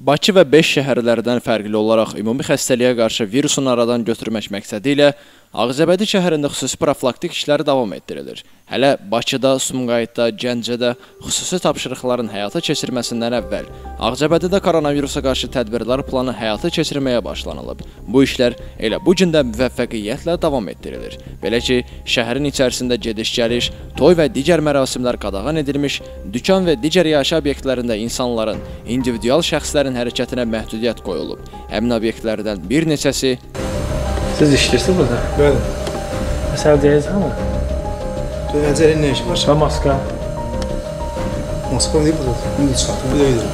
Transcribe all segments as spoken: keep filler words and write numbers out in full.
Bakı və beş şəhərlərdən fərqli olaraq ümumi xəstəliyə qarşı virusun aradan götürmək məqsədi ilə Ağcabədi şəhərində xüsusi profilaktik işləri davam etdirilir. Hələ Bakıda, Sumqayıtda, Gəncədə xüsusi tapşırıqların həyata keçirməsindən əvvəl Ağcabədidə koronavirusa qarşı tədbirlər planı həyata keçirməyə başlanılıb. Bu işlər elə bu gün də müvəffəqiyyətlə davam etdirilir. Belə ki, şəhərin içərisində gediş-gəliş, toy və digər mərasimlər qadağan edilmiş, dükan və digər yaşayış obyektlərində insanların, individual şəxslərin hərəkətinə məhdudiyyət qoyulub. Həmin obyektlərdən bir neçəsi Siz işləyirsiniz burada? Bəli. Məsələ deyilsən mi? Dönəcərin nə işi var? Və maska? Maska deyil burada. İndi çıxartdım. Bir də gedirəm.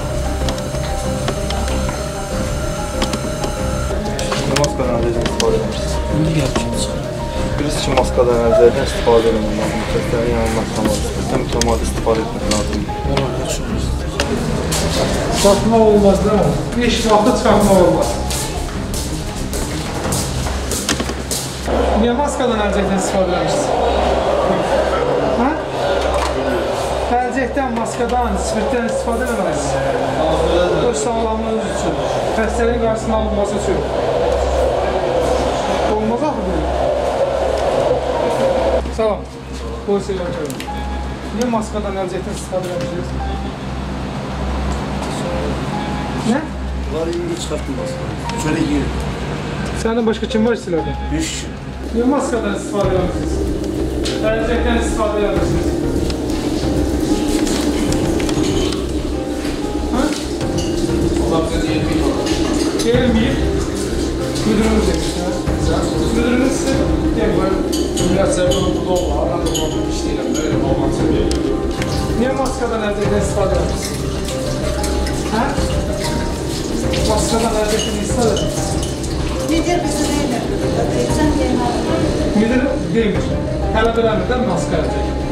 Maskadan əlcəkdən istifadə edirsiniz. İndi gəlmişim çıxar. Bilirsiniz ki, maskadan əlcəkdən istifadə edilmək lazım. Kəslərin yanılmaz tamam. İstəsəm mütəmadi istifadə etmək lazım. Çıxartmaq olmaz, değil mi? Bir iş vaxtı çıxartmaq olmaz. Niyə maskadan əlcəkdən istifadə edirsiniz? Hə? Əlcəkdən, maskadan, spirtdən istifadə edəməlisiniz. Öz sağlamlığınız üçün, xəstəliyin qarşısının alınması üçün. Olmaz axı bu. Salam, polisiyə bakıyorum. Niyə maskadan, əlcəkdən istifadə edirsiniz? Nə? Var indi çıxartdım maskadan. Şöyle giyin. Səndən başqa kim var istilərdə? Beş kişi. Niyə maskadan istifadə edirsiniz? Əlcəkdən istifadə edirsiniz? Hə? Allah bize diyelim olur. Gelmeyip müdürünüz demiş, hə? Müdürünüz size deyim, böyle Biraz sebep burada olma. Arada olmak iş değilim. Böyle olmak sebebi. niye maskadan əlcəkdən istifadə edirsiniz? Hə? Maskadan əlcəkdən istifadə edirsiniz? Müdür bizi neyle? Sen yeğen Müdür deymiş, tələb eləmirdən maska əlcək.